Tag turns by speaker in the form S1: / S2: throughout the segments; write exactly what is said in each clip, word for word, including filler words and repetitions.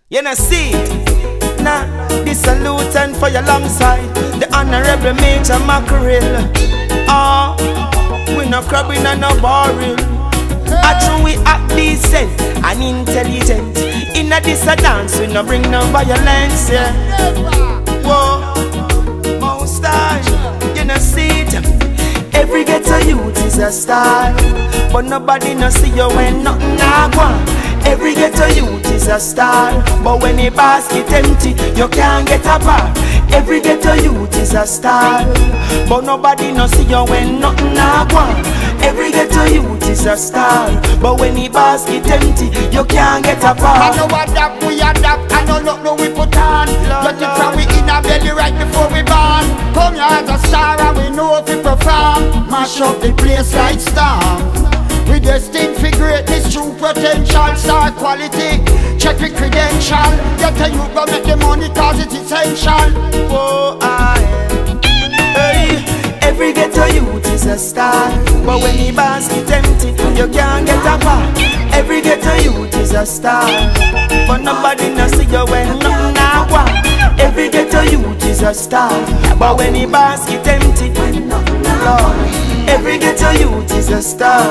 S1: You know see, nah, this salute and for your long side, the Honorable Major Mackerel. Ah, uh, we no crabbing and no barrel. Actually we act decent and intelligent. In a this a dance, we no bring no violence, yeah. Whoa, most time, you know see it. Every ghetto youth is a star, but nobody no see you when nothing a go on. Every ghetto youth is a star, but when the basket empty, you can't get a bar. Every ghetto youth is a star, but nobody no see you when nothing a go on. Every ghetto youth is a star, but when the basket empty, you can't get a bar.
S2: I know adapt, we adapt, I know look no we put on. Get it from we in a belly right before we born. Come here as a star and we know if we perform. Mash up the place like storm. We destined for greatness, true potential, star quality. Check the credential. Get a youth go make the money cause it's essential.
S1: Oh, I am. Hey, every ghetto youth is a star, but when the basket empty, you can't get a bar. Every ghetto youth is a star, but nobody no see you when nothing a go. Every ghetto youth is a star, but when the basket empty, Lord, every ghetto youth is a star.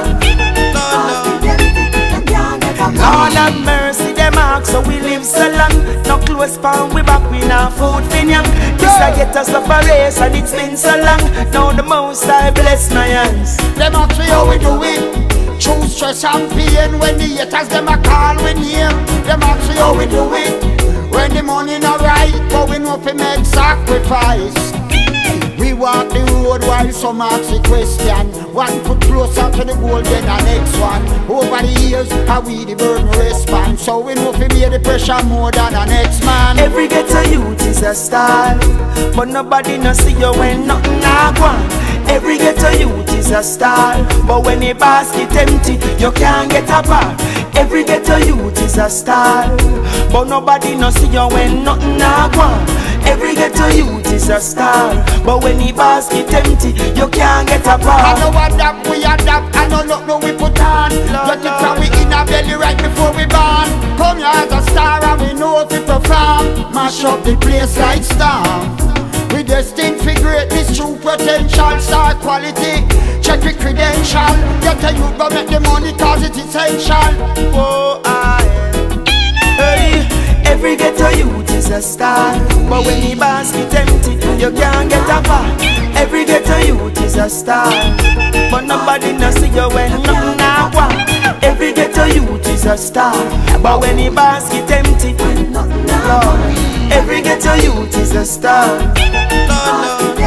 S1: Lord have mercy, them ask so we live so long. No close pound, we back, we now food fin young. This I get us up a race and it's been so long. Now the most I bless my hands.
S2: Them ask me how we do it. True stress and pain when the haters them a call we name. Them ask me how we do it. When the money not right, but we know fi make sacrifice. We walk the road while some ask the question. One foot closer to the goal than the next one. Over the years, how we the burden respond. So we know fi bear the pressure more than the next man.
S1: Every ghetto youth is a star, but nobody no see you when nothing a go on. Every ghetto youth is a star, but when the basket empty, you can't get a bar. Every ghetto youth is a star, but nobody no see you when nothing a go on. Every ghetto youth is a star, but when the basket empty, you can't get a bar.
S2: I know adapt, we adapt, I know look no we put on. Get it from we in a belly right before we born. Come here as a star and we know if we perform. Mash up the place like storm. We destined for greatness, true potential, star quality. Check the credential. Get a youth go make the money cause it's essential.
S1: Oh, I am. Hey, every ghetto youth is a star, but when the basket empty, you can't get a bar. Every ghetto youth is a star, but nobody no see you when nothing a go on. Every ghetto youth is a star, but when the basket empty, Lord, every ghetto youth is a star. Lord,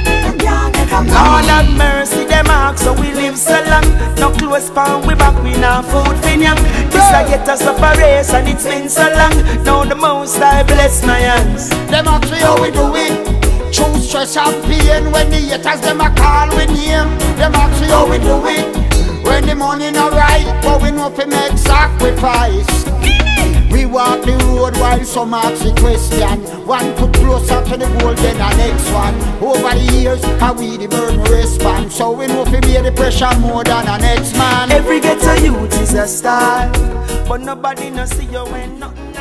S1: Lord have mercy, them ask so we live so long. No close pound, we back, we now food fin young. This I get us up a race and it's been so long. Now the most I bless my hands.
S2: Them ask me how we do it. True stress and pain when the haters them a call we name. Them ask me how we do it. When the money not right, but we know fi make sacrifice. We walk the road while some ask the question. One foot closer to the goal than the next one. Over the years, how we the burden respond. So we know fi bear the pressure more than the next man.
S1: Every ghetto youth is a star, but nobody no see you when nothing